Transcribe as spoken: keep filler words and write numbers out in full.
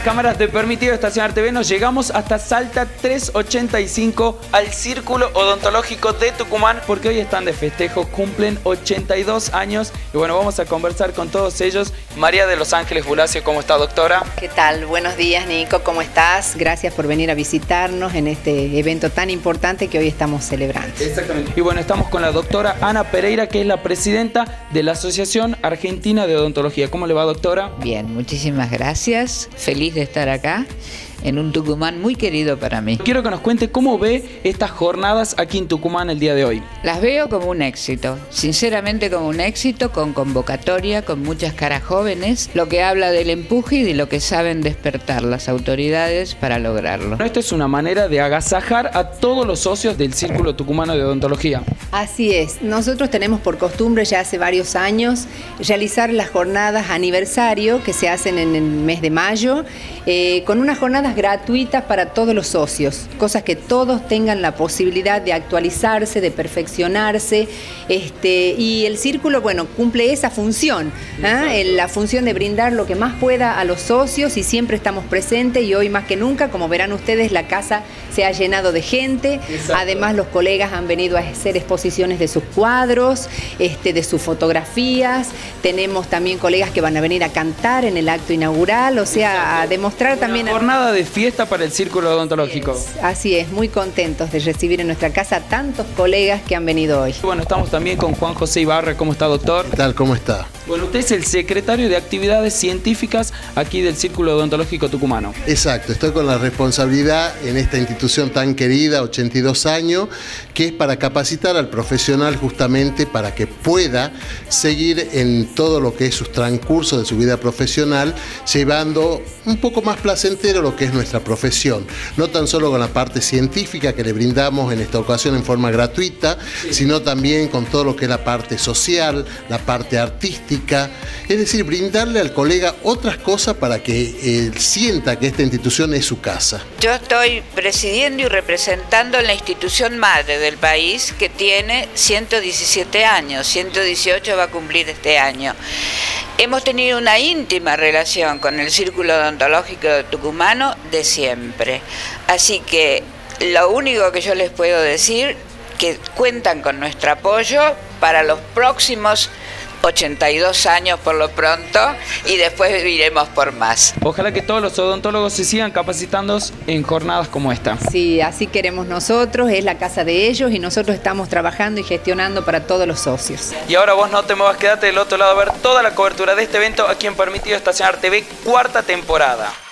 cámaras de Permitido Estacionar T V nos llegamos hasta Salta trescientos ochenta y cinco al Círculo Odontológico de Tucumán, porque hoy están de festejo, cumplen ochenta y dos años y bueno, vamos a conversar con todos ellos. María de Los Ángeles Bulacio, ¿cómo está, doctora? ¿Qué tal? Buenos días, Nico, ¿cómo estás? Gracias por venir a visitarnos en este evento tan importante que hoy estamos celebrando. Exactamente. Y bueno, estamos con la doctora Ana Pereira, que es la presidenta de la Asociación Argentina de Odontología. ¿Cómo le va, doctora? Bien, muchísimas gracias. Feliz de estar acá en un Tucumán muy querido para mí. Quiero que nos cuente cómo ve estas jornadas aquí en Tucumán el día de hoy. Las veo como un éxito, sinceramente como un éxito, con convocatoria, con muchas caras jóvenes, lo que habla del empuje y de lo que saben despertar las autoridades para lograrlo. Esta es una manera de agasajar a todos los socios del Círculo Tucumano de Odontología. Así es, nosotros tenemos por costumbre ya hace varios años realizar las jornadas aniversario que se hacen en el mes de mayo, eh, con unas jornadas gratuitas para todos los socios, cosas que todos tengan la posibilidad de actualizarse, de perfeccionarse, este, y el Círculo, bueno, cumple esa función, ¿eh? la función de brindar lo que más pueda a los socios, y siempre estamos presentes, y hoy más que nunca, como verán ustedes, la casa se ha llenado de gente. Exacto. Además los colegas han venido a hacer exposiciones de sus cuadros, este, de sus fotografías, tenemos también colegas que van a venir a cantar en el acto inaugural, o sea, exacto, a demostrar una también... jornada de fiesta para el Círculo Odontológico. Así es, así es, muy contentos de recibir en nuestra casa a tantos colegas que han venido hoy. Bueno, estamos también con Juan José Ibarra. ¿Cómo está, doctor? ¿Qué tal? ¿Cómo está? Bueno, usted es el secretario de Actividades Científicas aquí del Círculo Odontológico Tucumano. Exacto, estoy con la responsabilidad en esta institución tan querida, ochenta y dos años, que es para capacitar al profesional justamente para que pueda seguir en todo lo que es su transcurso de su vida profesional, llevando un poco más placentero lo que es nuestra profesión. No tan solo con la parte científica que le brindamos en esta ocasión en forma gratuita, sí, sino también con todo lo que es la parte social, la parte artística, es decir, brindarle al colega otras cosas para que él sienta que esta institución es su casa. Yo estoy presidiendo y representando la institución madre del país, que tiene ciento diecisiete años, ciento dieciocho va a cumplir este año. Hemos tenido una íntima relación con el Círculo Odontológico Tucumano de siempre. Así que lo único que yo les puedo decir, que cuentan con nuestro apoyo para los próximos ochenta y dos años por lo pronto, y después viviremos por más. Ojalá que todos los odontólogos se sigan capacitando en jornadas como esta. Sí, así queremos nosotros, es la casa de ellos y nosotros estamos trabajando y gestionando para todos los socios. Y ahora vos no te muevas, quédate del otro lado a ver toda la cobertura de este evento aquí en Permitido Estacionar T V, cuarta temporada.